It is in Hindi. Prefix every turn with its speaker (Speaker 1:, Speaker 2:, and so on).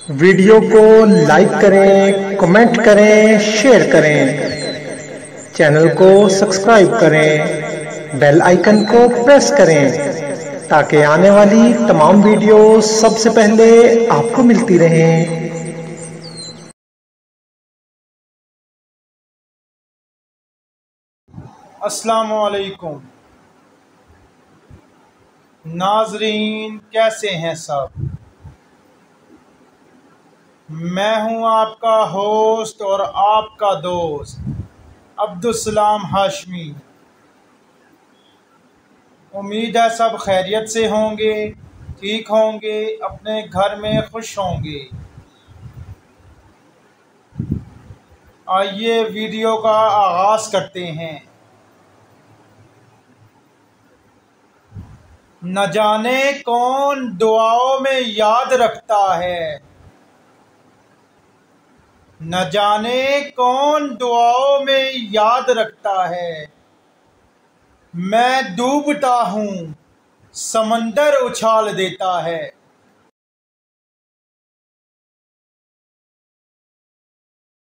Speaker 1: वीडियो को लाइक करें, कमेंट करें, शेयर करें। चैनल को सब्सक्राइब करें, बेल आइकन को प्रेस करें ताकि आने वाली तमाम वीडियो सबसे पहले आपको मिलती रहें।
Speaker 2: अस्सलामुअलैकुम नाजरीन, कैसे हैं सब। मैं हूं आपका होस्ट और आपका दोस्त अब्दुस्सलाम हाशमी। उम्मीद है सब खैरियत से होंगे, ठीक होंगे, अपने घर में खुश होंगे। आइए वीडियो का आगाज़ करते हैं। न जाने कौन दुआओं में याद रखता है, न जाने कौन दुआओं में याद रखता है। मैं डूबता हूँ समंदर उछाल देता है।